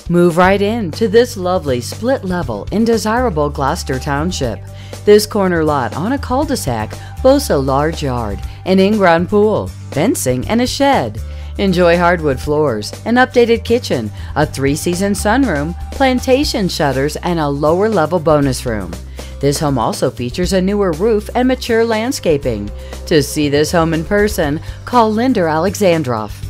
Move right in to this lovely split level in desirable Gloucester Township. This corner lot on a cul-de-sac boasts a large yard, an in-ground pool, fencing, and a shed. Enjoy hardwood floors, an updated kitchen, a 3-season sunroom, plantation shutters, and a lower-level bonus room. This home also features a newer roof and mature landscaping. To see this home in person, call Linda Alexandroff.